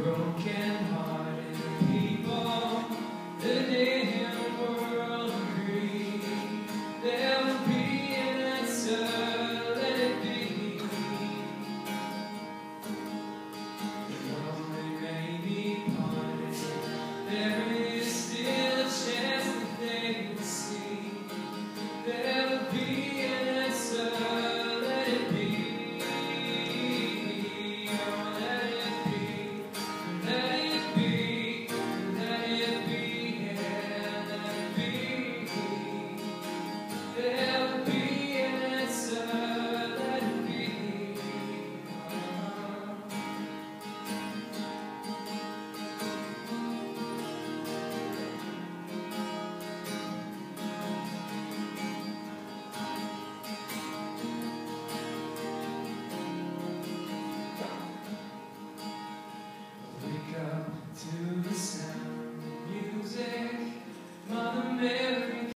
broken-hearted people, the damn world agree there will be an answer, let it be. Though they may be parted, there is still a chance that they will see. There will be an answer, let it be. Oh, let it be, let it be, let it be, yeah, let it be. Yeah.